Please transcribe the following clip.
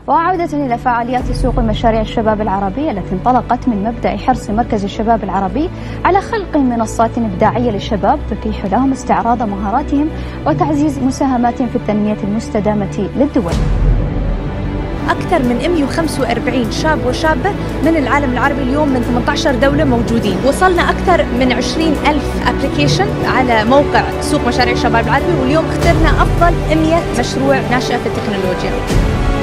وعودة إلى فعاليات سوق مشاريع الشباب العربي التي انطلقت من مبدأ حرص مركز الشباب العربي على خلق منصات إبداعية للشباب تتيح لهم استعراض مهاراتهم وتعزيز مساهماتهم في التنمية المستدامة للدول. أكثر من 145 شاب وشابة من العالم العربي اليوم من 18 دولة موجودين. وصلنا أكثر من 20,000 أبليكيشن على موقع سوق مشاريع الشباب العربي، واليوم اخترنا أفضل 100 مشروع ناشئة في التكنولوجيا.